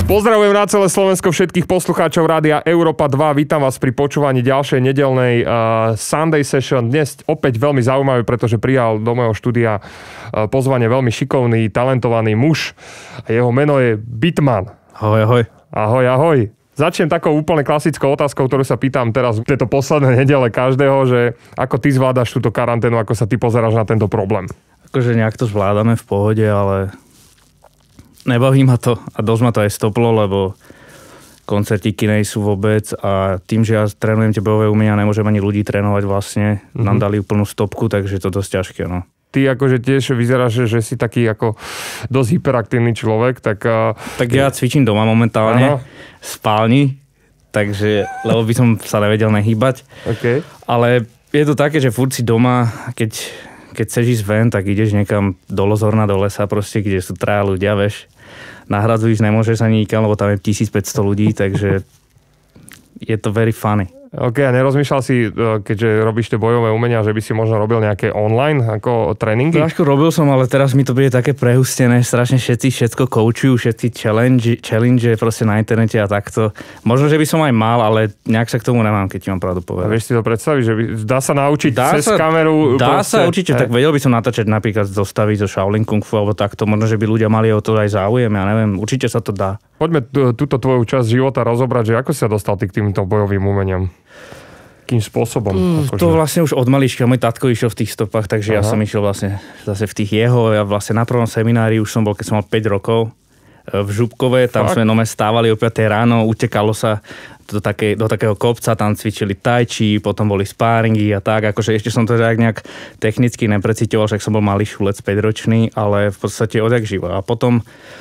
Pozdravujem na celé Slovensko všetkých poslucháčov Rádia Európa 2. Vítam vás pri počúvaní ďalšej nedeľnej Sunday Session. Dnes opäť veľmi zaujímavý, pretože prijal do môjho štúdia pozvanie veľmi šikovný, talentovaný muž. Jeho meno je Bitman. Ahoj, ahoj. Ahoj, ahoj. Začnem takou úplne klasickou otázkou, ktorú sa pýtam teraz v tejto poslednej nedele každého, že ako ty zvládaš túto karanténu, ako sa ty pozeráš na tento problém? Akože nejak to zvládame v pohode, ale nebaví ma to a dosť ma to aj stoplo, lebo koncertíky nejsú vôbec a tým, že ja trénujem tie bojové umenia, nemôžem ani ľudí trénovať vlastne. Nám dali úplnú stopku, takže to dosť ťažké, no. Ty akože tiež vyzeráš, že si taký ako dosť hyperaktívny človek, tak... Tak ja cvičím doma momentálne, v spálni, takže, lebo by som sa nevedel nehýbať. Okay. Ale je to také, že furt si doma, keď chceš ísť ven, tak ideš niekam do Lozorna, do lesa proste, kde sú traja ľudia, vieš. Na hradu ísť nemôžeš ani nikam, lebo tam je 1500 ľudí, takže je to very funny. OK, a nerozmýšľal si, keďže robíš tie bojové umenia, že by si možno robil nejaké online ako tréningy? Trošku robil som, ale teraz mi to bude také prehustené, strašne všetko coachujú, všetci challenge proste na internete a takto. Možno, že by som aj mal, ale nejak sa k tomu nemám, keď ti mám pravdu povedať. A vieš si to predstaviť, že dá sa naučiť cez kameru? Dá sa určite, tak vedel by som natáčať napríklad zostaviť zo Shaolin Kung Fu alebo takto, možno, že by ľudia mali o to aj záujem, ja neviem, určite sa to dá. Poďme túto tvoju časť života rozobrať, že ako si sa dostal ty k týmto bojovým umeniam? Akým spôsobom? To vlastne už od malička. Môj tatko išiel v tých stopách, takže ja som išiel vlastne zase v tých jeho. Ja vlastne na prvom seminári už som bol, keď som mal 5 rokov v Župkove. Tam sme stávali o 5 ráno, utekalo sa do takého kopca, tam cvičili tai chi, potom boli sparingy a tak. Akože ešte som to nejak technicky neprecíťoval, však som bol malý šulec 5-ročný, ale v podstate odjak živo. A potom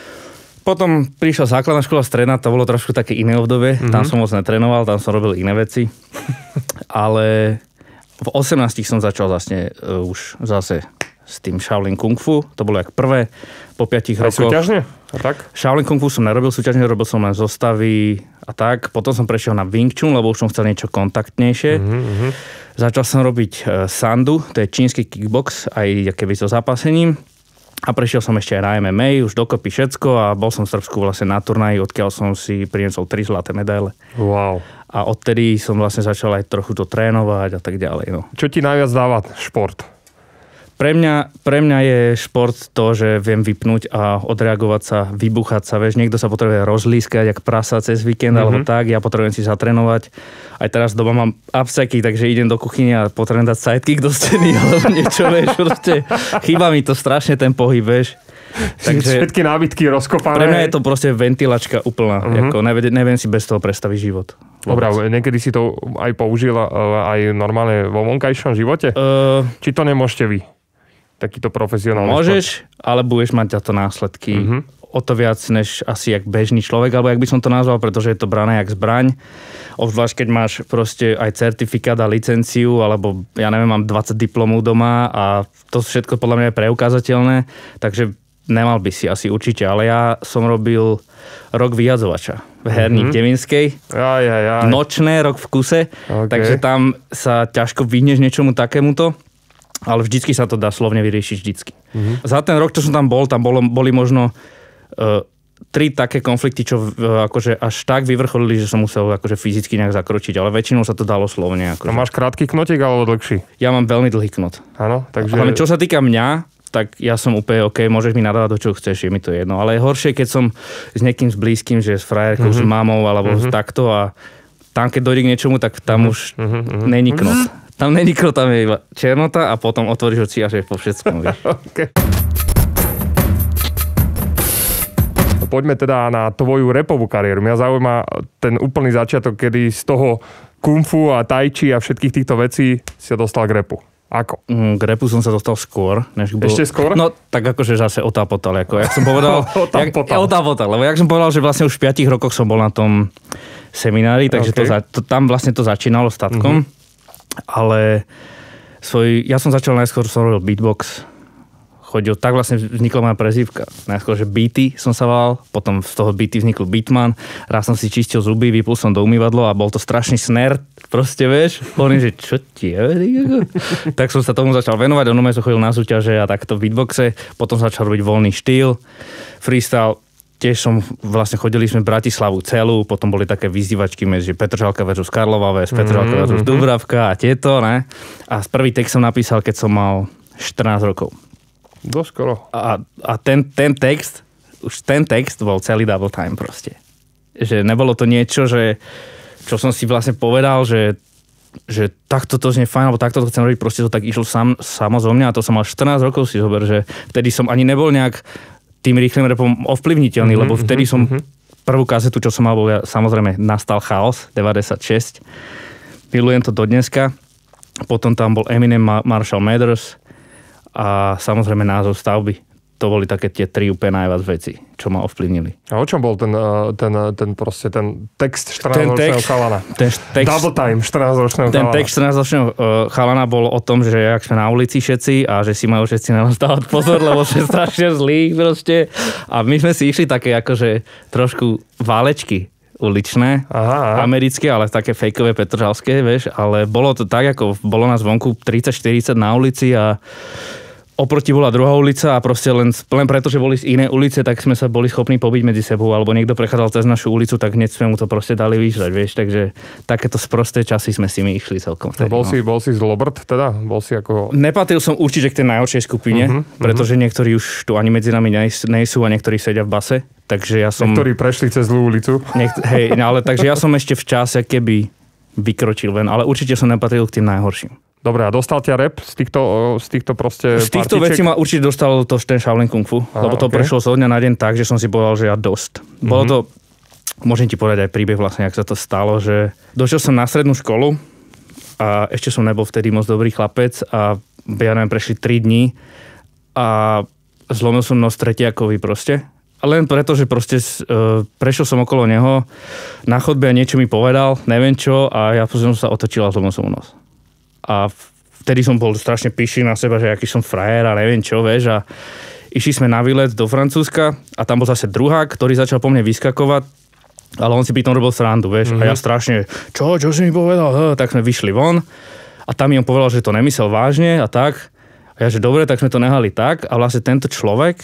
prišla základná škola, stredná, to bolo trošku také iné obdobie. Tam som moc netrénoval, tam som robil iné veci. Ale v 18 som začal vlastne už zase s tým Shaolin Kung Fu. To bolo jak prvé. Po 5 rokoch. Súťažne? A tak? Shaolin Kung Fu som nerobil súťažne, robil som len zostavy a tak. Potom som prešiel na Wing Chun, lebo už som chcel niečo kontaktnejšie. Začal som robiť Sandu, to je čínsky kickbox, aj keby so zápasením. A prešiel som ešte aj na MMA, už dokopy všetko a bol som v Srbsku vlastne na turnaji, odkiaľ som si priniesol 3 zlaté medaile. Wow. A odtedy som vlastne začal aj trochu to trénovať a tak ďalej. No. Čo ti najviac dáva šport? Pre mňa je šport to, že viem vypnúť a odreagovať sa, vybuchať sa. Vieš, niekto sa potrebuje rozlískať, jak prasa cez víkend, alebo tak. Ja potrebujem si zatrénovať. Aj teraz doma mám abseky, takže idem do kuchyne a potrebujem dať sidekick do steny, alebo niečo, vieš, proste. Chýba mi to strašne ten pohyb, vieš. Takže všetky nábytky rozkopané. Pre mňa je to proste ventilačka úplná. Jako, neviem si bez toho predstaviť život. Dobre, niekedy si to aj použil aj normálne vo vonkajšom živote? Či to nemôžete vy? Takýto profesionálny môžeš, šport. Ale budeš mať za to následky o to viac, než asi jak bežný človek, alebo jak by som to nazval, pretože je to brané jak zbraň. Obzvlášť, keď máš proste aj certifikát a licenciu, alebo ja neviem, mám 20 diplomov doma a to všetko podľa mňa je preukázateľné, takže nemal by si asi určite, ale ja som robil rok vyjadzovača v herní Devinskej. Nočné, rok v kuse, takže tam sa ťažko vyhneš niečomu takémuto. Ale vždycky sa to dá slovne vyriešiť vždycky. Za ten rok, čo som tam boli možno 3 také konflikty, čo akože až tak vyvrcholili, že som musel akože fyzicky nejak zakročiť, ale väčšinou sa to dalo slovne. Akože. A máš krátky knotík alebo dlhší? Ja mám veľmi dlhý knot. Áno, takže... Ale čo sa týka mňa, tak ja som úplne OK, môžeš mi nadávať do čo chceš, je mi to jedno. Ale je horšie, keď som s niekým s blízkym, že s frajerkou, s mamou alebo takto a tam, keď dojde k niečomu, tak tam už není knot. Tam není knot, tam je iba černota a potom otvoríš oči a že je po všetkom, vieš. Okay. Poďme teda na tvoju rapovú kariéru. Mňa zaujíma ten úplný začiatok, kedy z toho kung fu a tai chi a všetkých týchto vecí si sa dostal k rapu. Ako? K rapu som sa dostal skôr. Než bol... Ešte skôr? No, tak akože zase otápotal. Jak som povedal... otápotal. Lebo jak som povedal, že vlastne už v 5 rokoch som bol na tom seminári, takže tam vlastne to začínalo s tatkom. Ale ja som začal najskôr, som robil beatbox. Tak vlastne vznikla moja prezývka. Najskôr, že Beaty som sa volal, potom z toho Beaty vznikol Beatman. Raz som si čistil zuby, vypul som do umývadlo a bol to strašný sner, proste vieš. Hovorím, že čo ti je? Tak som sa tomu začal venovať, som chodil na súťaže a takto v beatboxe. Potom začal robiť voľný štýl, freestyle. tiež vlastne chodili sme Bratislavu celú, potom boli také vyzývačky medzi Petržalka versus Karlova Ves, Petržalka versus Dubravka a tieto, ne? A prvý text som napísal, keď som mal 14 rokov. Doskoro. A ten text bol celý double time proste. Že nebolo to niečo, čo som si vlastne povedal, že takto to znie fajn, alebo takto to chcem robiť, proste to tak išlo samo zo mňa a to som mal 14 rokov, si zober, že vtedy som ani nebol nejak tým rýchlym rapom ovplyvniteľný, lebo vtedy som prvú kazetu, čo som mal, bol samozrejme Nastal chaos, 96. Milujem to do dneska. Potom tam bol Eminem, Marshall Mathers a samozrejme Názov stavby. To boli také tie 3 úplne najviac veci, čo ma ovplyvnili. A o čom bol ten text 14-ročného chalana? Double time 14-ročného chalana. Ten text 14-ročného chalana bol o tom, že jak sme na ulici všetci a že si majú všetci na nás dávať pozor, lebo sme strašne zlí proste. A my sme si išli také akože trošku válečky uličné, americké, ale také fejkové petržalské, vieš. Ale bolo to tak, ako bolo nás vonku 30-40 na ulici a oproti bola druhá ulica a proste len preto, že boli z inej ulice, tak sme sa boli schopní pobiť medzi sebou, alebo niekto prechádzal cez našu ulicu, tak hneď sme mu to proste dali vyžrať, vieš, takže takéto sprosté časy sme si my išli celkom. Vtedy, bol si zlobrt teda? Bol si ako... Nepatril som určite k tej najhoršej skupine, pretože niektorí už tu ani medzi nami nejsú a niektorí sedia v base, takže ja som... Niektorí prešli cez zlú ulicu. Hej, ale takže ja som ešte v čase, keby vykročil ven, ale určite som nepatril k tým najhorším. Dobre, a dostal ťa rap z týchto proste z týchto vecí ma určite dostal ten Shaolin Kung Fu, lebo to prešlo zo dňa na deň tak, že som si povedal, že ja dosť. Bolo to, môžem ti povedať aj príbeh vlastne, jak sa to stalo, že došiel som na strednú školu a ešte som nebol vtedy moc dobrý chlapec a ja neviem, prešli 3 dní a zlomil som nos tretiakovi proste. A len preto, že proste prešiel som okolo neho na chodbe a niečo mi povedal, neviem čo, a ja som sa otočil a zlomil som nos. A vtedy som bol strašne pyšný na seba, že aký som frajer a neviem čo, vieš. A išli sme na výlet do Francúzska a tam bol zase druhák, ktorý začal po mne vyskakovať, ale on si pri tom robil srandu, vieš. A ja strašne, čo si mi povedal? Tak sme vyšli von a tam mi on povedal, že to nemyslel vážne a tak. A ja, že dobre, tak sme to nehali tak. A vlastne tento človek,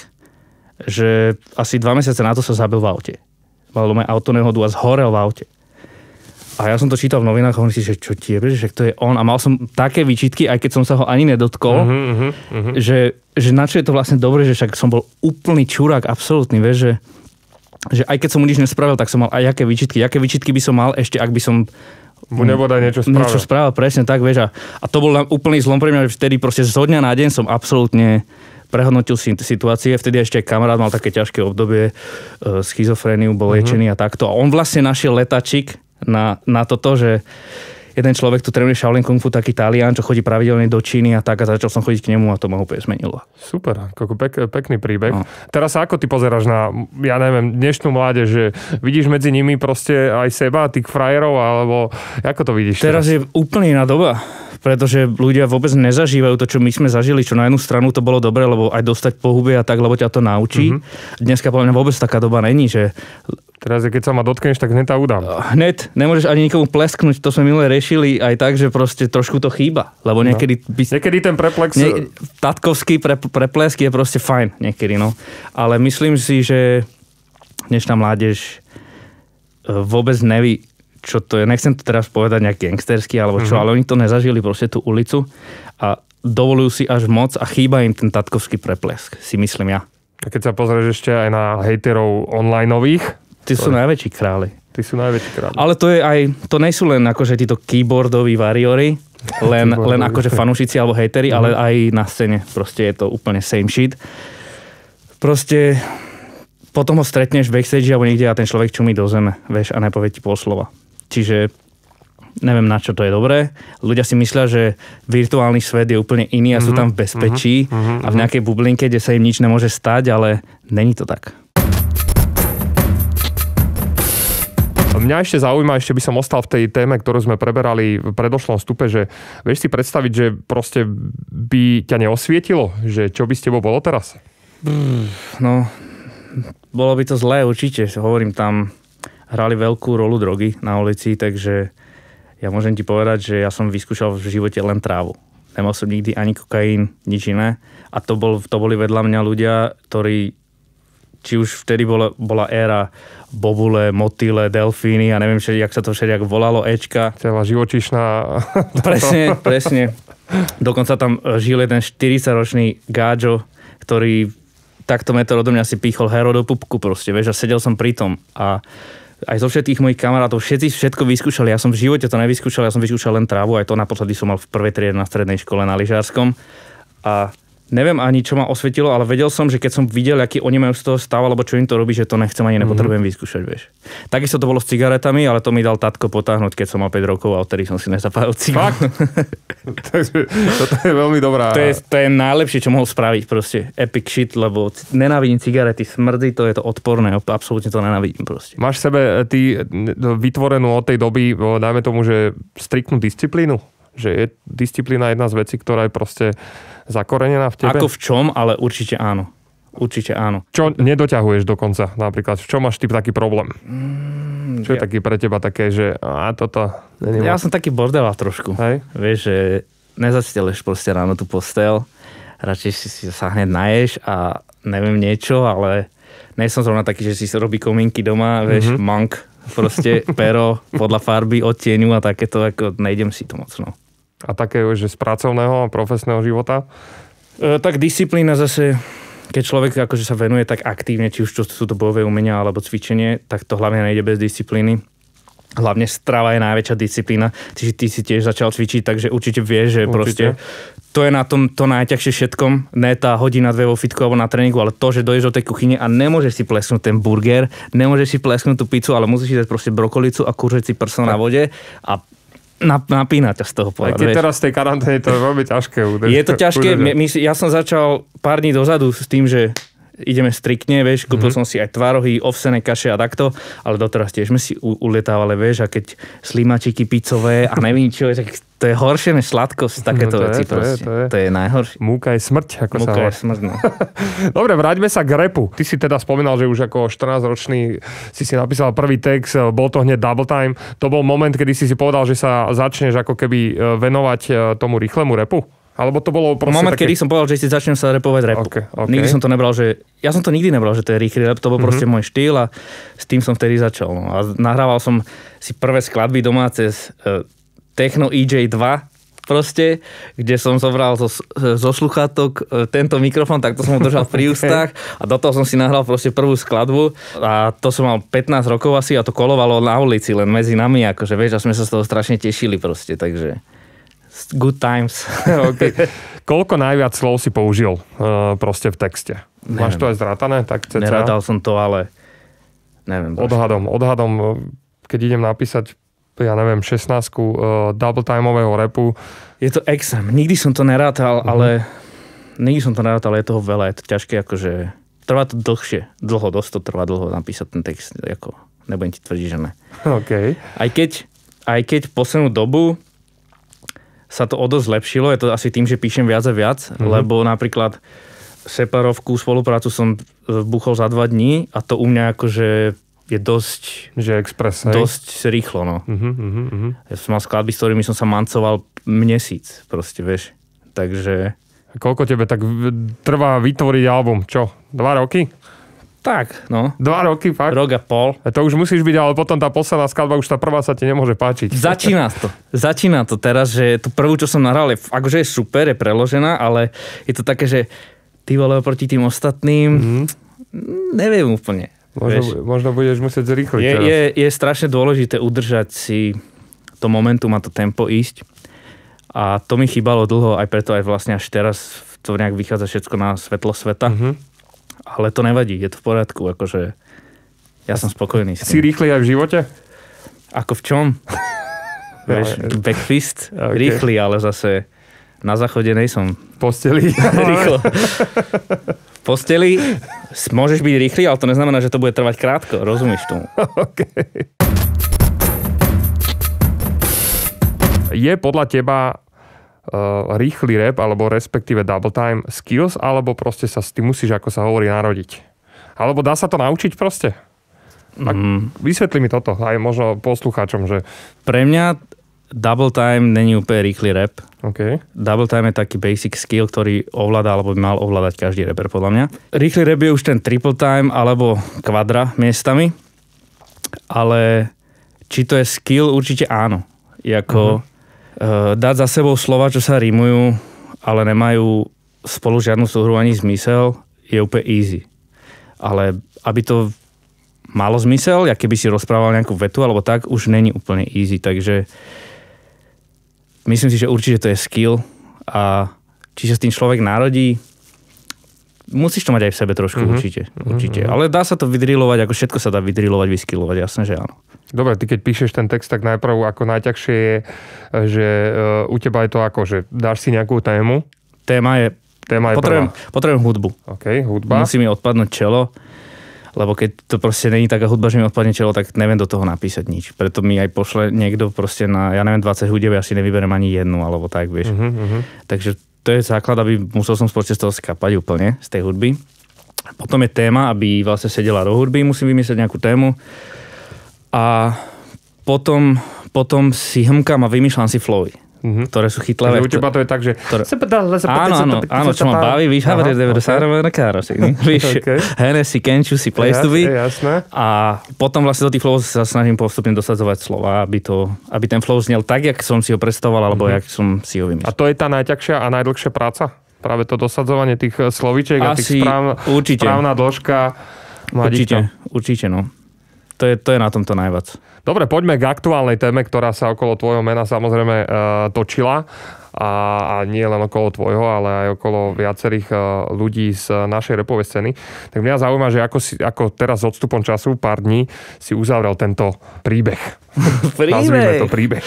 že asi 2 mesiace na to sa zabil v aute. Mal moje auto nehodu a zhorel v aute. A ja som to čítal v novinách a hovorím si, že čo ti je, že to je on. A mal som také výčitky, aj keď som sa ho ani nedotkol, že na čo je to vlastne dobre, že však som bol úplný čurák, absolútny, vieš, že aj keď som mu nič nespravil, tak som mal aj aké výčitky by som mal ešte, ak by som mu nebodaj niečo spravil, presne tak, vieš. A to bol úplný zlom pre mňa, že vtedy proste zo dňa na deň som absolútne prehodnotil situácie. Vtedy ešte kamarát mal také ťažké obdobie, schizofréniu, bol liečený a takto. A on vlastne našiel letačik na toto, že jeden človek tu trénuje Shaolin Kung Fu, taký Talian, čo chodí pravidelne do Číny a tak, a začal som chodiť k nemu a to ma úplne zmenilo. Super, ako pekný príbeh. No. Teraz sa ako ty pozeráš na, ja neviem, dnešnú mládež, že vidíš medzi nimi proste aj seba, tých frajerov, alebo ako to vidíš? Teraz je úplne iná doba, pretože ľudia vôbec nezažívajú to, čo my sme zažili, čo na jednu stranu to bolo dobre, lebo aj dostať po hube a tak, lebo ťa to naučí. Dneska podľa mňa vôbec taká doba není, že teraz, keď sa ma dotkneš, tak hneď udám. Hneď, nemôžeš ani nikomu plesknúť, to sme minule riešili aj tak, že proste trošku to chýba. Lebo niekedy niekedy ten preplex... Tatkovský preplesk je proste fajn niekedy, no. Ale myslím si, že dnešná mládež vôbec neví, čo to je. Nechcem to teraz povedať nejak gangstersky, alebo čo, ale oni to nezažili proste tú ulicu a dovolujú si až moc a chýba im ten tatkovský preplesk, si myslím ja. A keď sa pozrieš ešte aj na hejterov onlineových, Tí sú najväčší králi. Ale to nie sú len akože títo keyboardoví warriori, len akože fanúšici alebo hejteri, ale aj na scéne. Proste je to úplne same shit. Proste potom ho stretneš v backstage alebo niekde a ten človek čumí do zeme, vieš, a nepovie ti pol slova. Čiže neviem, na čo to je dobré. Ľudia si myslia, že virtuálny svet je úplne iný a sú tam v bezpečí a v nejakej bublinke, kde sa im nič nemôže stať, ale není to tak. Mňa ešte zaujíma, ešte by som ostal v tej téme, ktorú sme preberali v predošlom vstupe, že vieš si predstaviť, že proste by ťa neosvietilo? Že čo by s tebou bolo teraz? No, bolo by to zlé určite. Hovorím, tam hrali veľkú rolu drogy na ulici, takže ja môžem ti povedať, že ja som vyskúšal v živote len trávu. Nemal som nikdy ani kokain, nič iné. A to boli vedľa mňa ľudia, ktorí či už vtedy bola éra bobule, motýle, delfíny a neviem, jak sa to všelijak volalo, Ečka. Celá živočíšna. Presne. Dokonca tam žil jeden 40-ročný gáďo, ktorý takto meter odo mňa si pýchol hero do pupku proste, vieš, a sedel som pri tom. A aj zo všetkých mojich kamarátov, všetci všetko vyskúšali. Ja som v živote to nevyskúšal, ja som vyskúšal len trávu, aj to naposledy som mal v prvej triede na strednej škole na lyžárskom. A neviem ani, čo ma osvetilo, ale vedel som, že keď som videl, aký oni majú z toho stav, alebo čo im to robí, že to nechcem ani nepotrebujem vyskúšať, vieš. Takisto to bolo s cigaretami, ale to mi dal tatko potáhnuť, keď som mal 5 rokov a odtedy som si nezapálil cigaret. Fakt? Toto je veľmi dobrá. To je najlepšie, čo mohol spraviť proste. Epic shit, lebo nenávidím cigarety, smrdí, to je to odporné, absolútne to nenávidím proste. Máš v sebe ty vytvorenú od tej doby, dajme tomu, že striktnú disciplínu? Že je disciplína jedna z vecí, ktorá je proste zakorenená v tebe? Ako v čom, ale určite áno. Určite áno. Čo nedoťahuješ dokonca napríklad? V čom máš ty taký problém? Čo je taký pre teba také, že toto... Ja som taký bordelák trošku. Hej? Vieš, že nezaciteleš proste ráno tú postel, radšej si sa hneď naješ a neviem niečo, ale nie som zrovna taký, že si robí komínky doma, vieš, monk, proste pero podľa farby, odtieňu a takéto, ako nejdem si to moc, no. A také, že z pracovného a profesného života? Tak disciplína zase, keď človek akože sa venuje tak aktívne, či už sú to bojové umenia alebo cvičenie, tak to hlavne nejde bez disciplíny. Hlavne strava je najväčšia disciplína. Ty si tiež začal cvičiť, takže určite vieš, že proste to je na tom to najťažšie všetkom. Ne tá hodina, 2 vo fitku alebo na tréningu, ale to, že dojdeš do tej kuchyne a nemôžeš si plesknúť ten burger, nemôžeš si plesknúť tú pizzu, ale musíš si dať proste brokolicu a kuřecí si prso na vode a napínať ťa z toho pohľadu. Aj keď teraz v tej karanténe to je veľmi ťažké. Je to ťažké. Ja som začal pár dní dozadu s tým, že ideme striktne, vieš, kúpil som si aj tvarohy, ovsené kaše a takto, ale doteraz tiež sme si ulietávali, vieš, a keď slimačiky pizzové a neviem čo, tak to je horšie než sladkosť, takéto veci proste. To je najhoršie. Múka je smrť, ako sa hovorí. Múka je smrť, no. Dobre, vráťme sa k rapu. Ty si teda spomínal, že už ako 14-ročný si napísal prvý text, bol to hneď Double Time. To bol moment, kedy si povedal, že sa začneš ako keby venovať tomu rýchlemu rapu? Alebo to bolo proste moment, kedy som povedal, že si začnem sa rapovať rap. Okay. Nikdy som to nebral, že... Ja som to nikdy nebral, že to je rýchly rap, to bol proste môj štýl a s tým som vtedy začal. No. A nahrával som si prvé skladby doma cez Techno EJ 2 proste, kde som zobral zo sluchátok tento mikrofón, tak to som ho držal pri ústach a do toho som si nahral proste prvú skladbu a to som mal 15 rokov asi a to kolovalo na ulici len medzi nami, akože vieš, a sme sa z toho strašne tešili proste, takže good times. Okay. Koľko najviac slov si použil proste v texte? Neviem. Máš to aj zrátané? Tak nerátal som to, ale neviem. Odhadom, keď idem napísať ja neviem, 16 double timeového rapu. Je to extrém. Nikdy som to nerátal, ale je toho veľa. Je to ťažké, akože trvá to dlhšie. Dosť to trvá dlho napísať ten text. Ako, nebudem ti tvrdiť, že ne. Okay. Aj keď v poslednú dobu sa to o dosť zlepšilo, je to asi tým, že píšem viac a viac, lebo napríklad Separovku, spoluprácu som buchol za 2 dní a to u mňa akože je dosť... Že express, hej? Dosť rýchlo, no. Ja som mal skladby, s ktorými som sa mancoval mesiac, proste, vieš. Takže... Koľko tebe tak trvá vytvoriť album? Čo? 2 roky? Tak, no. 2 roky, fakt? Rok a pol. A to už musíš byť, ale potom tá posledná skladba, už tá prvá sa ti nemôže páčiť. Začína to teraz, že tú prvú, čo som nahral, akože je super, je preložená, ale je to také, že ty vole oproti tým ostatným, neviem úplne. Možno budeš musieť zrýchliť. Je strašne dôležité udržať si to momentum a to tempo ísť. A to mi chýbalo dlho, aj preto aj vlastne až teraz to nejak vychádza všetko na svetlo sveta. Ale to nevadí, je to v poriadku. Akože ja som spokojný s tým. Si rýchly aj v živote? Ako v čom? Vieš, backfist, rýchly, ale zase na záchode nejsom. Posteli. Rýchlo. Posteli môžeš byť rýchly, ale to neznamená, že to bude trvať krátko. Rozumieš tomu? Okay. Je podľa teba rýchly rap, alebo respektíve double time skills, alebo proste sa s tým musíš, ako sa hovorí, narodiť? Alebo dá sa to naučiť proste? Vysvetli mi toto, aj možno poslucháčom, že... Pre mňa double time není úplne rýchly rap. Okay. Double time je taký basic skill, ktorý ovláda alebo by mal ovládať každý rapper podľa mňa. Rýchly rap je už ten triple time alebo kvadra miestami, ale či to je skill, určite áno. Dať za sebou slova, čo sa rimujú, ale nemajú spolu žiadnu súhru ani zmysel, je úplne easy. Ale aby to malo zmysel, jak keby si rozprával nejakú vetu alebo tak, už není úplne easy, takže myslím si, že určite to je skill a či sa s tým človek narodí, musíš to mať aj v sebe trošku, určite. Ale dá sa to vydrilovať, ako všetko sa dá vydrilovať, vyskillovať, jasné, že áno. Dobre, ty keď píšeš ten text, tak najprv ako najťažšie je, že u teba je to ako, že dáš si nejakú tému? Téma je potrebujem hudbu. OK, hudba. Musí mi odpadnúť čelo, lebo keď to proste není taká hudba, že mi odpadne čelo, tak neviem do toho napísať nič. Preto mi aj pošle niekto proste na, 20 hudieb, ja si nevyberiem ani jednu, alebo tak, vieš. Takže to je základ, aby musel som proste z toho skapať úplne, z tej hudby. Potom je téma, aby vlastne sedela do hudby, musím vymyslieť nejakú tému. A potom si hmkam a vymýšľam si flowy. Ktoré sú chytlavé. Takže u teba to je tak, že... Áno, čo ma baví, víš, Hennessy, Kenču si place to be. A potom vlastne do tých flow sa snažím postupne dosadzovať slova, aby ten flow znel tak, jak som si ho predstavoval, alebo jak som si ho vymyslel. A to je tá najťažšia a najdlhšia práca? Práve to dosadzovanie tých slovíček a tých správna dĺžka. Určite, no. To je na tomto najviac. Dobre, poďme k aktuálnej téme, ktorá sa okolo tvojho mena samozrejme točila. A nie len okolo tvojho, ale aj okolo viacerých ľudí z našej rapovej scény. Tak mňa zaujíma, že ako teraz s odstupom času, pár dní, si uzavrel tento príbeh. Nazvime to príbeh.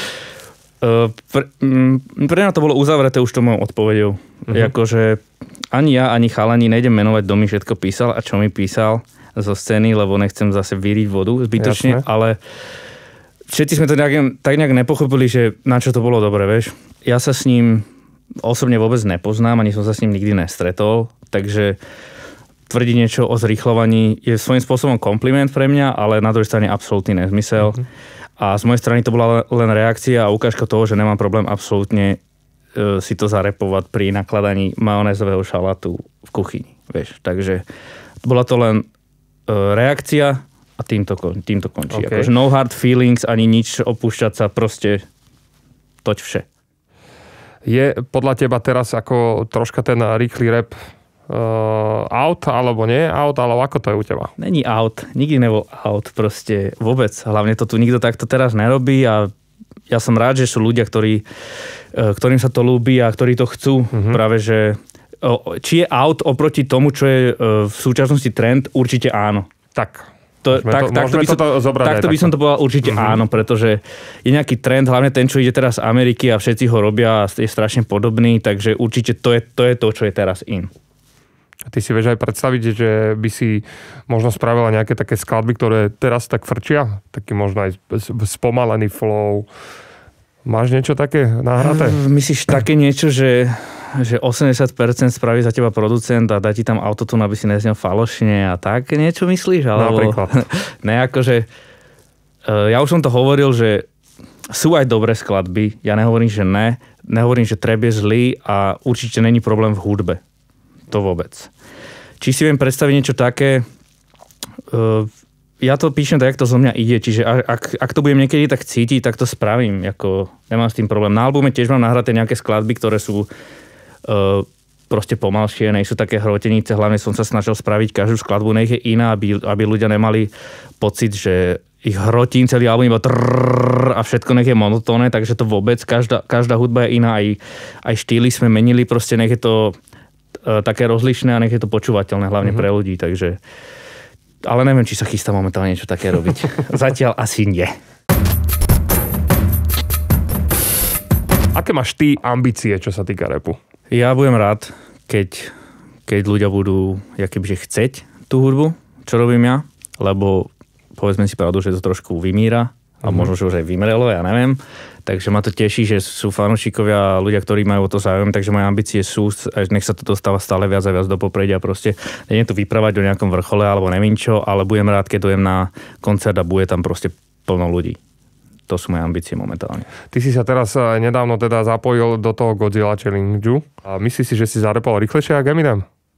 Pre mňa to bolo uzavreté už to mojou odpoveďou. Akože ani ja, ani chalani nejdem menovať, kto mi všetko písal a čo mi písal zo scény, lebo nechcem zase vyriť vodu zbytočne, ale všetci sme to tak nejak nepochopili, že na čo to bolo dobre, vieš. Ja sa s ním osobne vôbec nepoznám, ani som sa s ním nikdy nestretol, takže tvrdiť niečo o zrýchľovaní je svojím spôsobom kompliment pre mňa, ale na druhej strane absolútny nezmysel. A z mojej strany to bola len reakcia a ukážka toho, že nemám problém absolútne si to zarepovať pri nakladaní majonézového šalátu v kuchyni, vieš. Takže bola to len reakcia a týmto končí. Okay. Akože no hard feelings, ani nič, opúšťať sa, proste toť vše. Je podľa teba teraz ako troška ten rýchly rap out, alebo nie out, alebo ako to je u teba? Není out, nikdy nebol out, proste vôbec. Hlavne to tu nikto takto teraz nerobí a ja som rád, že sú ľudia, ktorým sa to ľúbi a ktorí to chcú. Práve, že či je out oproti tomu, čo je v súčasnosti trend, určite áno. Takto by som to povedal určite áno, pretože je nejaký trend, hlavne ten, čo ide teraz z Ameriky a všetci ho robia a je strašne podobný, takže určite to je to, čo je teraz in. A ty si vieš aj predstaviť, že by si možno spravila nejaké také skladby, ktoré teraz tak frčia? Taký možno aj spomalený flow. Máš niečo také nahraté? Myslíš také niečo, že 80% spraví za teba producent a dá ti tam autotune, aby si neznel falošne a tak niečo myslíš? Alebo... Napríklad. Ne, akože ja už som to hovoril, že sú aj dobré skladby. Ja nehovorím, že ne. Nehovorím, že trap je zlý a určite není problém v hudbe. To vôbec. Či si viem predstaviť niečo také, ja to píšem tak, jak to zo mňa ide, čiže ak to budem niekedy tak cítiť, tak to spravím, ako nemám s tým problém. Na albume tiež mám nahraté nejaké skladby, ktoré sú proste pomalšie, nejsú také hrotenice, hlavne som sa snažil spraviť každú skladbu, nech je iná, aby ľudia nemali pocit, že ich hrotím celý album iba a všetko nech je monotónne, takže to vôbec, každá hudba je iná, aj štýly sme menili, proste nech je to také rozlišné a nech je to počúvateľné, hlavne pre ľudí, takže ale neviem, či sa chystá momentálne niečo také robiť. Zatiaľ asi nie. Aké máš ty ambície, čo sa týka rapu? Ja budem rád, keď ľudia budú kebyže chceť tú hudbu, čo robím ja, lebo povedzme si pravdu, že to trošku vymíra a možno, že už aj vymrelo, ja neviem. Takže ma to teší, že sú fanúšikovia a ľudia, ktorí majú o to záujem, takže moje ambície sú, nech sa to dostáva stále viac a viac do popredia. Proste nie to vyprávať o nejakom vrchole alebo neviem čo, ale budem rád, keď dojem na koncert a bude tam proste plno ľudí. to sú moje ambície momentálne. Ty si sa teraz nedávno teda zapojil do toho Godzilla Challenge. A myslíš si, že si zarepal rýchlejšie ako Eminem?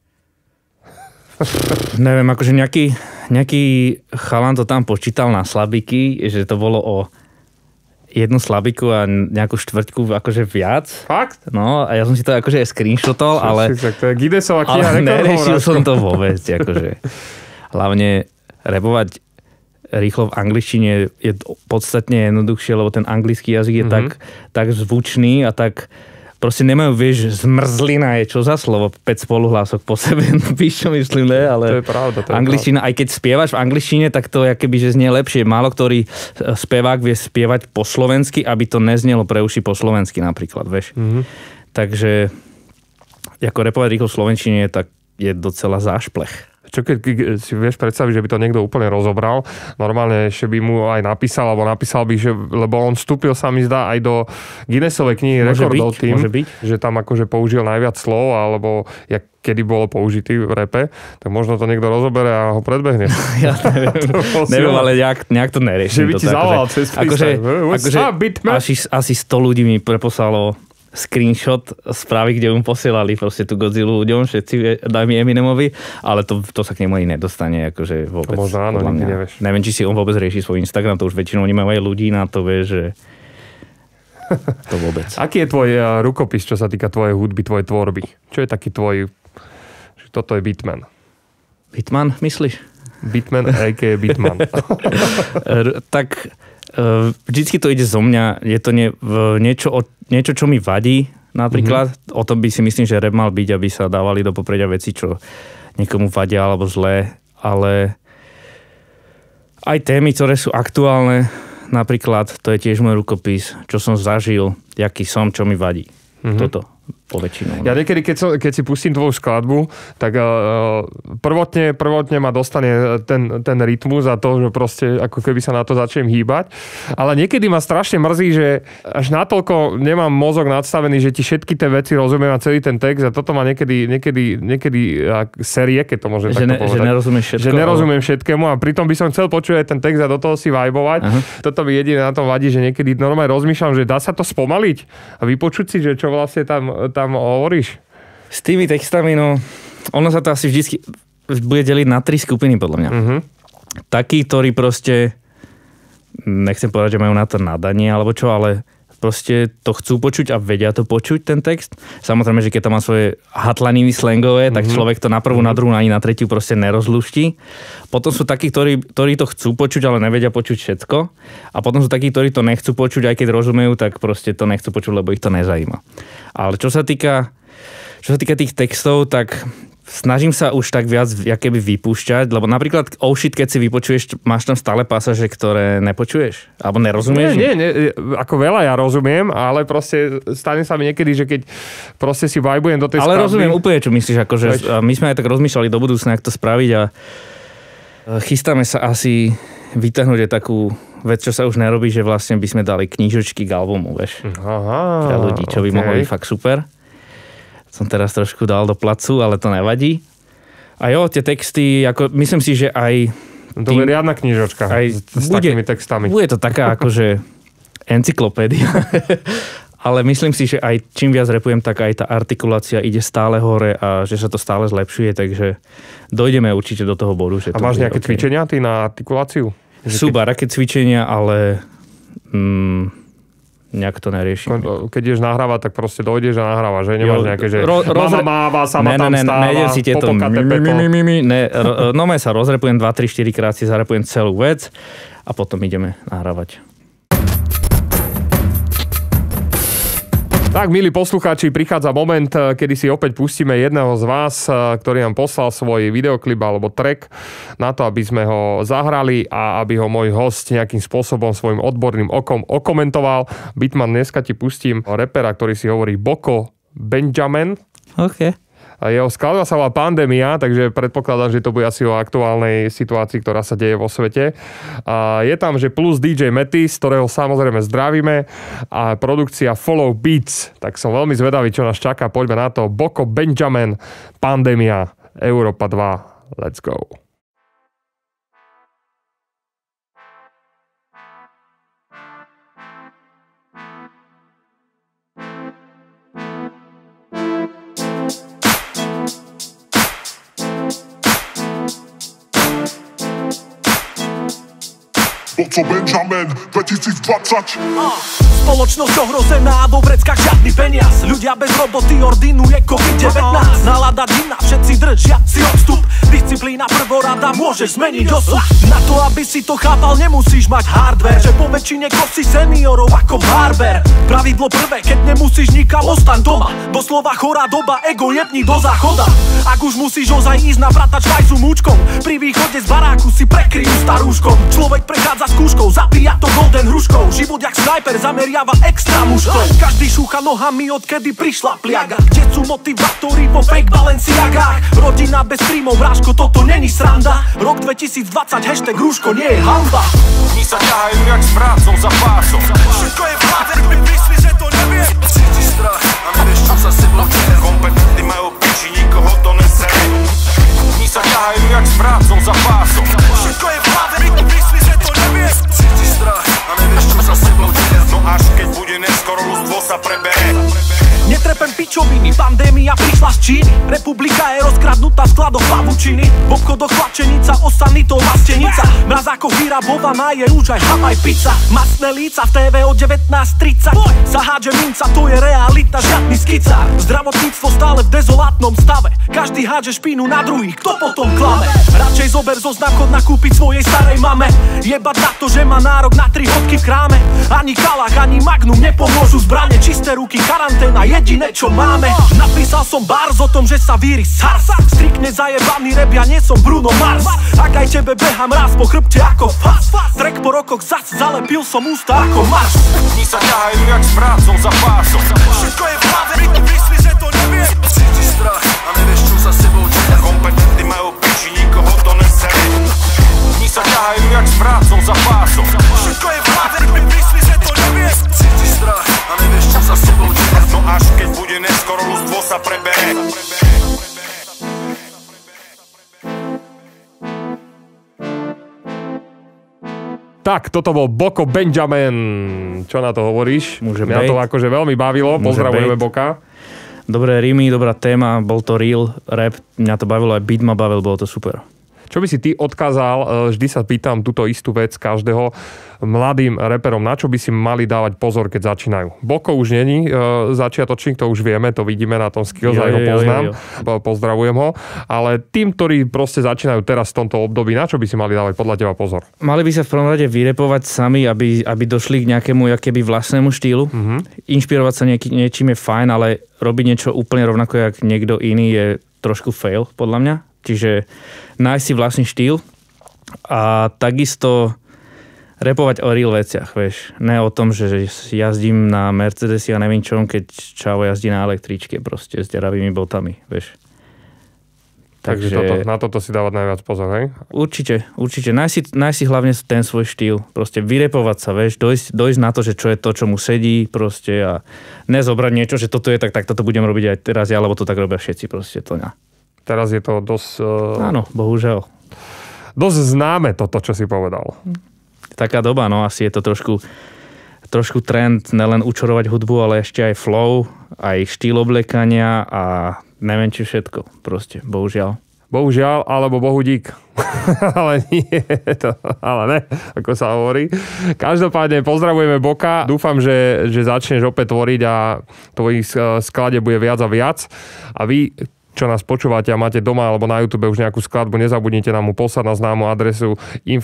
Neviem, akože nejaký chalan to tam počítal na slabiky, že to bolo o jednu slabiku a nejakú štvrťku akože viac. Fakt? No a ja som si to akože screenshotol, ale... To je Guinnessová kniha rekordov. Neriešil som to vôbec, akože. Hlavne repovať rýchlo v angličtine je podstatne jednoduchšie, lebo ten anglický jazyk je tak zvučný a tak... Proste nemajú, vieš, zmrzlina je čo za slovo, 5 spoluhlások po sebe, víš, čo myslím, ne? Ale to je pravda. angličtina, aj keď spievaš v angličtine, tak to akoby, že znie lepšie. Málo ktorý spevák vie spievať po slovensky, aby to neznelo pre uši po slovensky napríklad, vieš. Takže ako repovať rýchlo v slovenčine, tak je docela zášplech. Čo keď si vieš predstaviť, že by to niekto úplne rozobral, normálne ešte by mu aj napísal, alebo napísal by, že, lebo on vstúpil sa mi zdá aj do Guinnessovej knihy rekordov tým, že tam akože použil najviac slov, alebo kedy bolo použitý v repe, tak možno to niekto rozobere a ho predbehne. Ja neviem, ale nejak to neriešim. Že by ti zavolal cez freestyle. Asi 100 ľudí mi preposlalo screenshot správy, kde mu posielali proste tú Godzillu ľuďom, všetci, daj mi Eminemovi, ale to sa k nemu ani nedostane, akože vôbec. To možno áno, nikdy nevieš. Neviem, či si on vôbec rieši svoj Instagram, to už väčšinou nemajú aj ľudí na to, vieš, že to vôbec. Aký je tvoj rukopis, čo sa týka tvojej hudby, tvojej tvorby? Čo je taký tvoj, že toto je Beatman? Beatman, myslíš? Beatman, a.k.a. Beatman. Tak vždycky to ide zo mňa, je to niečo, čo mi vadí napríklad. O tom by si myslím, že rap mal byť, aby sa dávali do popredia veci, čo niekomu vadia alebo zlé, ale aj témy, ktoré sú aktuálne, napríklad, to je tiež môj rukopis, čo som zažil, jaký som, čo mi vadí. Toto poväčšinou. Ja niekedy, keď si pustím tvoju skladbu, tak prvotne ma dostane ten rytmus a to, že proste ako keby sa na to začnem hýbať. Ale niekedy ma strašne mrzí, že až natoľko nemám mozog nadstavený, že ti všetky tie veci rozumiem a celý ten text a toto ma niekedy série, keď to môžem takto povedať. Že nerozumieš všetko. Že nerozumiem všetkému a pritom by som chcel počuť aj ten text a do toho si vibovať. Toto mi jediné na tom vadí, že niekedy normálne rozmýšľam, že dá sa to spomaliť a vypočuť si, že čo vlastne tam hovoríš? S tými textami, no, ono sa to asi vždycky bude deliť na 3 skupiny, podľa mňa. Takí, ktorí proste, nechcem povedať, že majú na to nadanie, alebo čo, ale proste to chcú počuť a vedia to počuť, ten text. Samozrejme, že keď to má svoje hatlaniny slangové, tak človek to na prvú, na druhú, ani na tretiu proste nerozluští. Potom sú takí, ktorí to chcú počuť, ale nevedia počuť všetko. A potom sú takí, ktorí to nechcú počuť, aj keď rozumejú, tak proste to nechcú počuť, lebo ich to nezajíma. Ale čo sa týka tých textov, tak snažím sa už tak viac jakoby vypúšťať, lebo napríklad shit, keď si vypočuješ, máš tam stále pasáže, ktoré nepočuješ? Alebo nerozumieš? Nie, ako veľa ja rozumiem, ale proste stane sa mi niekedy, že keď proste si vibujem do tej skladby. Ale rozumiem úplne, čo myslíš, akože my sme aj tak rozmýšľali do budúcna, ako to spraviť a chystáme sa asi vyťahnuť takú vec, čo sa už nerobí, že vlastne by sme dali knížočky k albumu, vieš. Aha, pre ľudí, čo by mohlo byť fakt super. Som teraz trošku dal do placu, ale to nevadí. A jo, tie texty, ako myslím si, že aj... To je riadna knižočka s takými textami. Bude to taká akože encyklopédia. Ale myslím si, že aj čím viac repujem, tak aj tá artikulácia ide stále hore a že sa to stále zlepšuje, takže dojdeme určite do toho bodu. Že a máš nejaké cvičenia ty na artikuláciu? Sú baraké cvičenia, ale nejak to neriešim. Keď ideš nahrávať, tak proste dojdeš a nahrávaš, že? Nemáš nejaké, že mama máva, sama tam stáva, nejdem si tieto sa rozrepujem 2, 3, 4 krát si zarepujem celú vec a potom ideme nahrávať. Tak, milí poslucháči, prichádza moment, kedy si opäť pustíme jedného z vás, ktorý nám poslal svoj videoklip alebo track na to, aby sme ho zahrali a aby ho môj host nejakým spôsobom svojim odborným okom okomentoval. Beatman, dneska ti pustím rapera, ktorý si hovorí Boko Benjamin. OK. A jeho skladba sa volá Pandémia, takže predpokladám, že to bude asi o aktuálnej situácii, ktorá sa deje vo svete. A je tam, že plus DJ Metis, ktorého samozrejme zdravíme, a produkcia Follow Beats. Tak som veľmi zvedavý, čo nás čaká. Poďme na to. Boko Benjamin, Pandémia, Európa 2. Let's go. Boko Benjamin 2020. Spoločnosť ohrozená, vo vreckách žiadny peniaz. Ľudia bez roboty ordinuje COVID-19. Nálada divná, všetci držia si odstup. Disciplína prvorada, môžeš zmeniť osud. Na to, aby si to chápal, nemusíš mať hardware. Že po väčšine kosí seniorov ako barber. Pravidlo prvé, keď nemusíš nikam, ostaň doma. Doslova chorá doba, ego jebni do záchoda. Ak už musíš ozaj ísť na bratač fajzu múčkom, pri východe z baráku si prekryjú starúškom. Človek prechádza skúškou, zapíja to golden hruškou. Život jak snajper zameriava extra mužkou. Každý šúcha nohami, odkedy prišla pliaga. Kde sú motivátori vo fake Balenciagách? Rodina bez príjmov, vrážko, toto není sranda. Rok 2020, hashtag rúško nie je hanba. Dni sa ťahajú jak s prácom za pásom. Všetko je v hlave, myslí, že to nevie. Cítiš strach a nevieš, čo sa sebou deje. Kompetentní majú piči, nikoho to nesere. Dni sa ťahajú jak s prácom za pásom. Všetko je v hlave, myslí, že to nevie. Cítiš strach a nevieš, čo sa sebou deje. No až keď bude neskoro, ľudstvo sa prebere. Netrepem pičoviny, pandémia prišla z Číny. Republika je rozkradnutá v skladoch pavučiny. V obchodoch tlačenica, osanitol mastenica. Mraz ako vyrabovaná je už aj Havaj pizza. Masné líca v TV o 19:30. Sa hádže minca, to je realita, žiadny skicár. Zdravotníctvo stále v dezolátnom stave. Každý hádže špínu na druhých, kto potom klame? Radšej zober zo znakov nakúpiť svojej starej mame. Jebať na to, že má nárok na 3 hodky v kráme. Ani kalach, ani magnum nepomôžu zbrane. Čisté ruky, karanténa, jediné čo máme. Napísal som bars o tom, že sa víri SARS. Striktne zajebaný rap, ja nie som Bruno Mars. Ak aj tebe behám raz po chrbte ako fast. Track po rokoch zas zalepil som ústa ako Mars. Dni sa ťahajú jak s prácom za pásom. Všetko je v hlave, myslí, že to nevie. Cítiš strach a nevieš, čo sa sebou deje. Kompetentní majú piči, nikoho to nesere. Dni sa ťahajú jak s prácom za pásom. Všetko je v hlave, myslí, že to nevie. Cítiš strach a nevieš, čo sa sebou deje. No až keď bude neskoro, ľudstvo sa prebere. Tak, toto bol Boko Benjamin. Čo na to hovoríš? Môže Mňa byť. to akože veľmi bavilo. Môže Pozdravujeme byť. Boka. Dobré rímy, dobrá téma, bol to real rap, mňa to bavilo, aj beat ma bavil, bolo to super. Čo by si ty odkázal, vždy sa pýtam túto istú vec každého, mladým reperom, na čo by si mali dávať pozor, keď začínajú? Boko už není začiatočník, to už vieme, to vidíme na tom Skills, aj ho poznám, pozdravujem ho, ale tým, ktorí proste začínajú teraz v tomto období, na čo by si mali dávať podľa teba pozor? Mali by sa v prvom rade vyrepovať sami, aby došli k nejakému jakéby vlastnému štýlu. Inšpirovať sa niečím je fajn, ale robiť niečo úplne rovnako, jak niekto iný je trošku fail, podľa mňa. Čiže nájsť si vlastný štýl a takisto repovať o real veciach, vieš. Ne o tom, že jazdím na Mercedesi a neviem čom, keď Čavo jazdí na električke proste s deravými botami, vieš. Takže na toto si dávať najviac pozor, hej? Určite. Nájsť si hlavne ten svoj štýl. Proste vyrepovať sa, vieš, dojsť na to, že čo je to, čo mu sedí proste a nezobrať niečo, že toto je tak toto budem robiť aj teraz ja, lebo to tak robia všetci proste, to ne. Teraz je to dosť... Áno, bohužiaľ. Dosť známe toto, čo si povedal. Taká doba, no asi je to trošku trend nelen učorovať hudbu, ale ešte aj flow, aj štýl oblekania a neviem či všetko. Proste, bohužiaľ. Bohužiaľ, alebo bohu dík. Ale nie, ale ne, ako sa hovorí. Každopádne pozdravujeme Boka. Dúfam, že začneš opäť tvoriť a tvojich sklade bude viac a viac. A vy, čo nás počúvate a máte doma alebo na YouTube už nejakú skladbu, nezabudnite nám mu poslať na známu adresu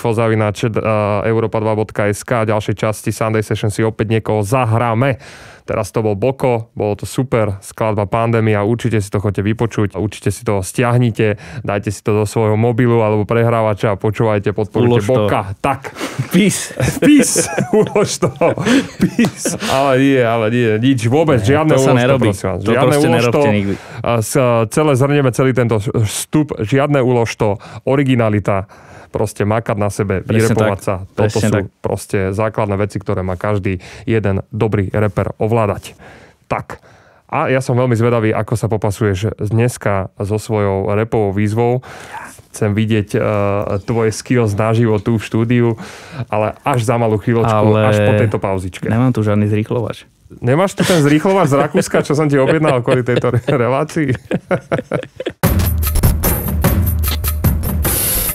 info@europa2.sk a ďalšej časti Sunday Session si opäť niekoho zahráme. Teraz to bol Boko, bolo to super, skladba Pandémia, určite si to chodte vypočuť, určite si to stiahnite, dajte si to do svojho mobilu alebo prehrávača a počúvajte, podporujte Boka. Tak. Peace. Peace. Ulož to. Peace. Ale nie, nič, vôbec, žiadne to sa ulož to, nerobí. prosím vás. To Žiadne proste ulož nerobte to. nikdy. Celé zhrnieme celý tento vstup, žiadne ulož to, originalita, proste makať na sebe, vyrepovať sa. Toto sú proste základné veci, ktoré má každý jeden dobrý reper ovládať. Tak. A ja som veľmi zvedavý, ako sa popasuješ dneska so svojou repovou výzvou. Chcem vidieť tvoje skills naživo tu v štúdiu, ale až za malú chvíľočku, až po tejto pauzičke. Nemám tu žiadny zrýchlovač. Nemáš tu ten zrýchlovač z Rakúska, čo som ti objednal kvôli tejto relácii?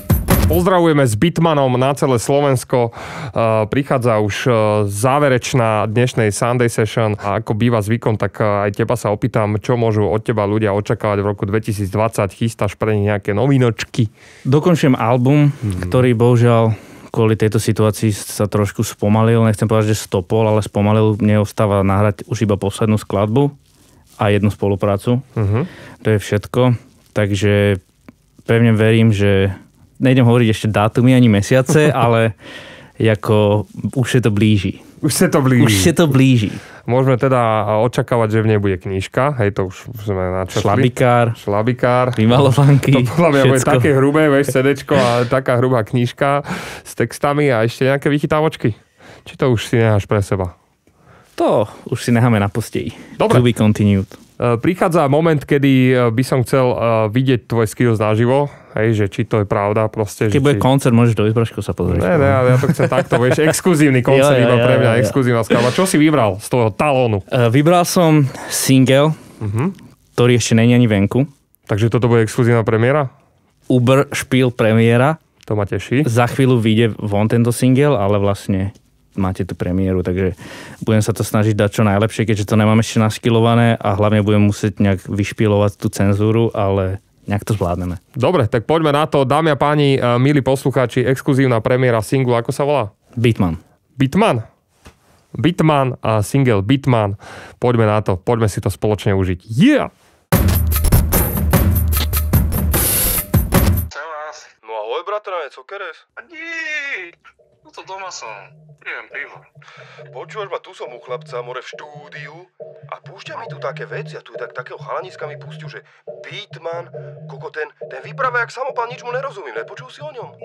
Pozdravujeme s Bitmanom na celé Slovensko. Prichádza už záverečná dnešnej Sunday Session a ako býva zvykom, tak aj teba sa opýtam, čo môžu od teba ľudia očakávať v roku 2020. Chystáš pre nich nejaké novinočky? Dokončujem album, ktorý bohužiaľ kvôli tejto situácii sa trošku spomalil. Nechcem povedať, že stopol, ale spomalil. Mne ostáva nahrať už iba poslednú skladbu a jednu spoluprácu. To je všetko. Takže pevne verím, že nejdem hovoriť ešte dátumy ani mesiace, ale ako už sa to blíži. Už sa to blíži. Môžeme teda očakávať, že v nej bude knižka. Hej, to už sme načrtli. Šlabikár. Vymalovanky. To podľa mňa bude také hrubé, vieš, CDčko a taká hrubá knižka s textami a ešte nejaké vychytávočky. Či to už si necháš pre seba? To už si necháme na posteji. Dobre. To be continued. Prichádza moment, kedy by som chcel vidieť tvoj skills naživo. Hej, že či to je pravda. Proste, keď bude koncert, môžeš do Izbraško sa pozrieť. Ne, ja to chcem takto, vieš, exkluzívny koncert iba pre mňa, exkluzívna skladba. Čo si vybral z toho talónu? Vybral som single, ktorý ešte není ani venku. Takže toto bude exkluzívna premiéra? Uber Špíl premiéra. To ma teší. Za chvíľu vyjde von tento single, ale vlastne máte tú premiéru, takže budem sa to snažiť dať čo najlepšie, keďže to nemám ešte naskilované a hlavne budem musieť nejak vyšpilovať tú cenzúru, ale nejak to zvládneme. Dobre, tak poďme na to. Dámy a páni, milí poslucháči, exkluzívna premiéra singlu, ako sa volá? Bitman a single Bitman. Poďme na to, poďme si to spoločne užiť. Yeah! No ahoj, bratranec, okeres? No to doma som. Pijem pivo. Počúvaš ma, tu som u chlapca, more v štúdiu a púšťa mi tu také veci a tu je takého chalaniska mi pustiu, že Beatman, koko ten vypráva jak samopal, nič mu nerozumím, nepočul si o ňom?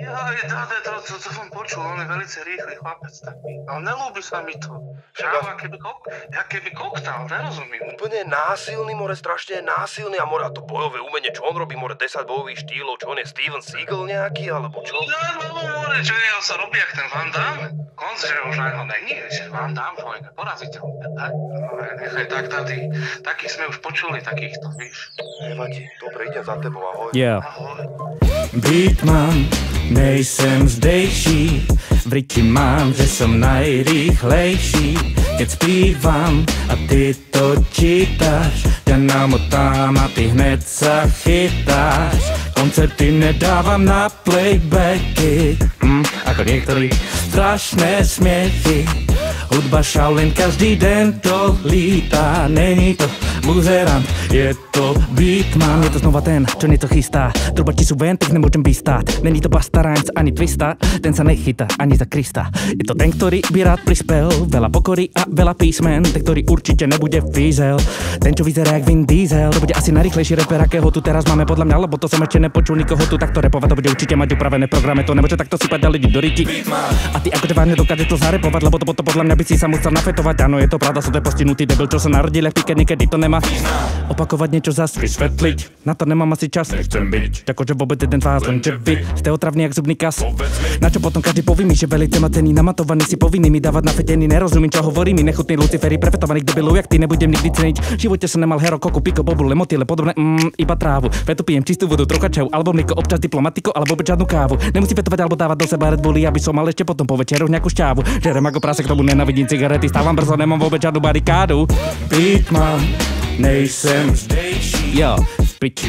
To som počul, on je velice rýchly chlapec taký, ale nelúbi sa mi to. Šáva, keby koktal, nerozumím. Úplne násilný, more, strašne násilný a more, a to bojové umenie, čo on robí, more, 10 bojových štýlov, čo on je Steven Seagal nejaký, alebo čo? More, čo je, on sa robí jak ten Van Damme, konc, že už na ňo není, že Van Damme, človek, poraziteľný, tak? Ale nechaj tak, takých sme už počuli, takýchto, víš. Nevadí, dobre, idem za tebou, ahoj. Yeah. Ahoj. Beatman, nejsem zdejší, v ryti mám, že som najrýchlejší. Keď zpívam a ty to čítaš, ťa namotám a ty hned sa chytáš. Koncerty nedávam na playbacky, ako niektorí strašné smiechy. Hudba Shaolin každý den to lítá, není to buzerant, je to Beatman. Je to znova ten, čo nieco chystá, trubači sú ven, tak nemôžem vystať. Není to Busta Rhymes ani Twista, ten sa nechytá ani za Krista. Je to ten, ktorý by rád prispel, veľa pokory a veľa písmen, ten, ktorý určite nebude fízel. Ten, čo vyzerá jak Vin Diesel, to bude asi najrýchlejší reper, akého tu teraz máme podľa mňa, lebo to som ešte nepočul nikoho tu takto repovať, to bude určite mať upravené programe, to nemôže takto sypať ľudí do riti. A ty akože vážne dokážeš to zarepovať, lebo to podľa mňa by si sa musel nafetovať. Áno, je to pravda, som to postihnutý debil, čo sa narodil, ak píka, niekedy to nemá opakovať niečo zas vysvetliť. Na to nemám asi čas, nechcem byť akože vôbec jeden fázon, že vy ste otravní jak zubný kas. Na čo potom každý poví mi, že velice ma cení, namatovaný si povinný mi dávať nafetený, nerozumím čo hovorí mi, nechutný Luciferi, prefetovaných debilov, jak ty nebudem nikdy ceniť. V živote som nemal hero, koku, piko, bobule, motýle, podobné, iba trávu. Preto pijem čistú vodu, trocha čau, alebo mlieko, občas diplomatiko, alebo vôbec žiadnu kávu. Nemusí fetovať alebo dávať do seba Red Bulli, aby som mal ešte potom po večeru nejakú šťávu. Žerem ako prase, k tomu nenavidím cigarety, stávam brzo, nemám vôbec žiadnu barikádu. Beatman, nejsem zdejší. Jo, pič.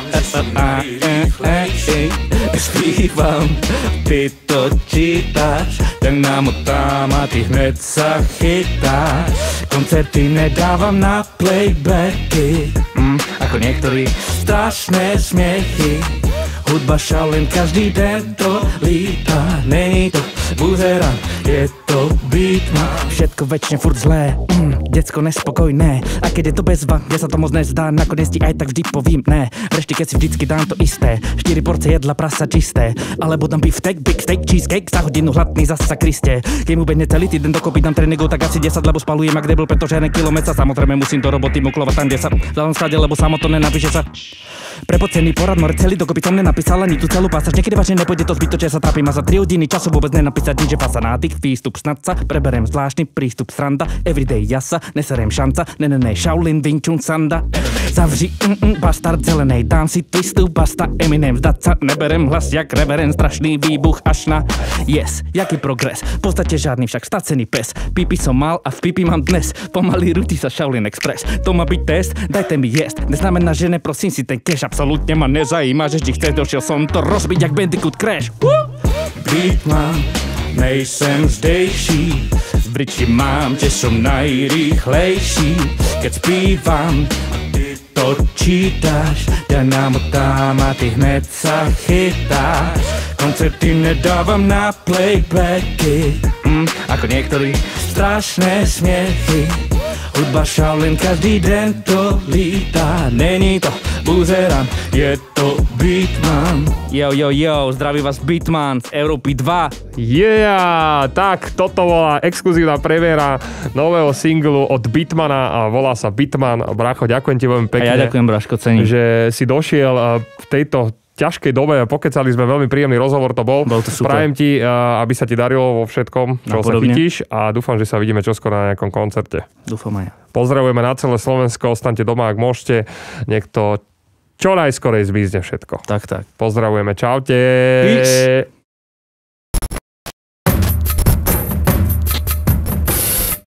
Zpívam, ty to čítaš, ten namotám a ty hned sa chytáš. Koncerty nedávam na playbacky, ako niektorí strašné smiechy. Hudba Shaolin každý den to lítá, není to buzerant, je to Beatman. Všetko väčšine furt zlé, decko nespokojné, a keď je to bezva, kde sa to moc nezdá, nakoniec ti aj tak vždy povím ne. Vrešte, keď si vždycky dám to isté, 4 porcie jedla prasa čisté, alebo dám beef steak, big steak, cheesecake, za hodinu hladný zasa Kriste. Keď mu behne celý týden dokopy dám tréningov, tak asi 10, lebo spalujem ak debil, pretože jeden kilometr sa samozrejme musím do roboty muklovať tam, kde sa vzdávam skade, lebo samo to nenapíše sa. Prepocený porad, more celý dokopy som nenapísal ani tú celú pasáž, niekedy vážne nepôjde to zbytočne, sa trápim a za 3 hodiny času vôbec nenapísať nič, že pasa na tých výstup snad sa, preberem zvláštny prístup sranda, everyday jasa, neserem šanca, ne, Shaolin Wing Chun Sanda. Zavři, bastard zelenej, dám si twistu, basta Eminem, vzdať sa, neberem hlas jak reverend, strašný výbuch až na yes, jaký progres, v podstate žádný, však stacený pes, pipi som mal a v pipi mám dnes, pomalý rutí sa Shaolin Express, to má byť test, dajte mi jesť, neznamená, že neprosím si ten cash, absolútne ma nezajíma, že ti chceš, došiel som to rozbiť jak Bandicoot Crash. Beat mám, nejsem zdejší, v briči mám, že som najrýchlejší, keď zpívam, ty to čítaš, ja namotám a ty hned sa chytáš, koncerty nedávam na playbacky, ako niektorí strašné smiechy. Hudba Shaolin každý den to lítá, není to buzeran, je to Beatman. Yo, zdraví vás Beatman z Európy 2. Yeah, tak toto bola exkluzívna premiéra nového singlu od Beatmana a volá sa Beatman. Bracho, ďakujem ti veľmi pekne. A ja ďakujem, Braško, cením. Že si došiel v tejto ťažkej dobe, pokecali sme, veľmi príjemný rozhovor to bol. Bol to super. Prajem ti, aby sa ti darilo vo všetkom, čo sa chytíš a dúfam, že sa vidíme čoskoro na nejakom koncerte. Dúfam aj. Pozdravujeme na celé Slovensko, ostaňte doma, ak môžete. Nech to čo najskorej zmizne všetko. Tak. Pozdravujeme, čaute. Peace.